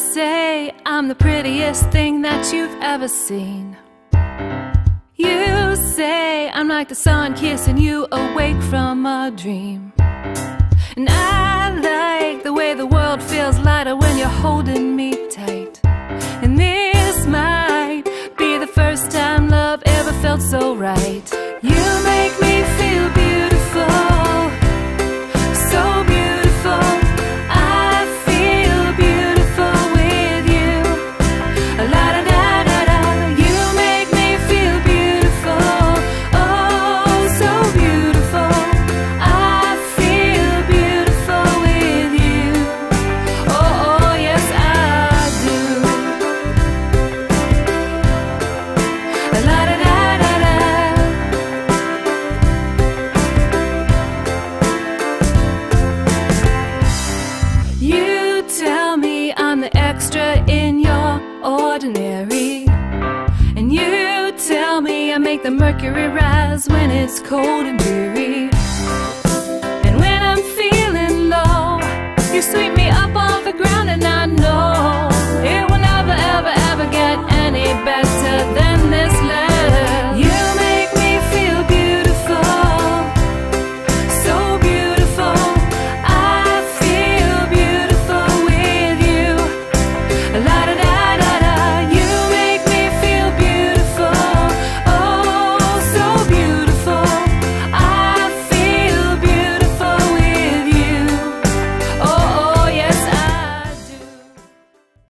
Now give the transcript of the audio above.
say I'm the prettiest thing that you've ever seen. You say I'm like the sun kissing you awake from a dream. And I like the way the world feels lighter when you're holding me tight. And this might be the first time love ever felt so right. You make me feel beautiful, so beautiful. I feel beautiful with you. La da da da da. You make me feel beautiful, oh so beautiful. I feel beautiful with you. Oh, oh yes I do. La da da da da. You tell me I'm the extra in your ordinary, and you tell me I make the mercury rise when it's cold and dreary.